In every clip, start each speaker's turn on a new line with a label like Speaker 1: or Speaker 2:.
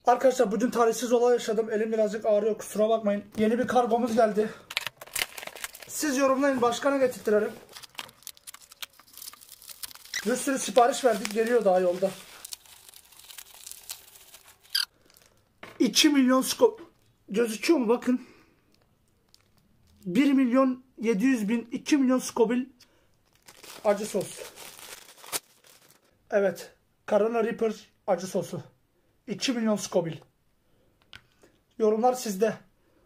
Speaker 1: Arkadaşlar bugün talihsiz olay yaşadım. Elim birazcık ağrıyor, kusura bakmayın. Yeni bir kargomuz geldi. Siz yorumlayın, başka ne getirtirelim. Bir sürü sipariş verdik, geliyor daha yolda. 2 milyon gözüküyor mu bakın. 1 milyon 700 bin, 2 milyon Scoville acı sos. Evet, Carolina Reaper acı sosu. 2 milyon Scoville. Yorumlar sizde.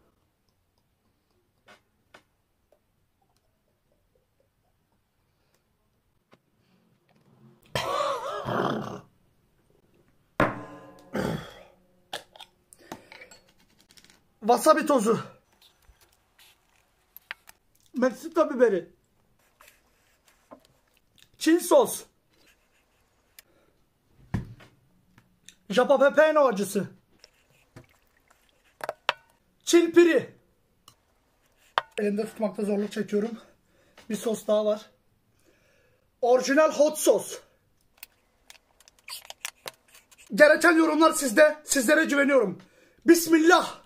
Speaker 1: Wasabi tozu. Meksika biberi. Çin sos. Jalapeno acısı. Çin piri. Elimde tutmakta zorluk çekiyorum. Bir sos daha var. Orijinal hot sos. Gereken yorumlar sizde. Sizlere güveniyorum. Bismillah.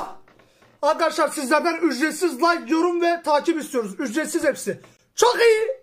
Speaker 1: Arkadaşlar sizlerden ücretsiz like, yorum ve takip istiyoruz. Ücretsiz hepsi. Çok iyi.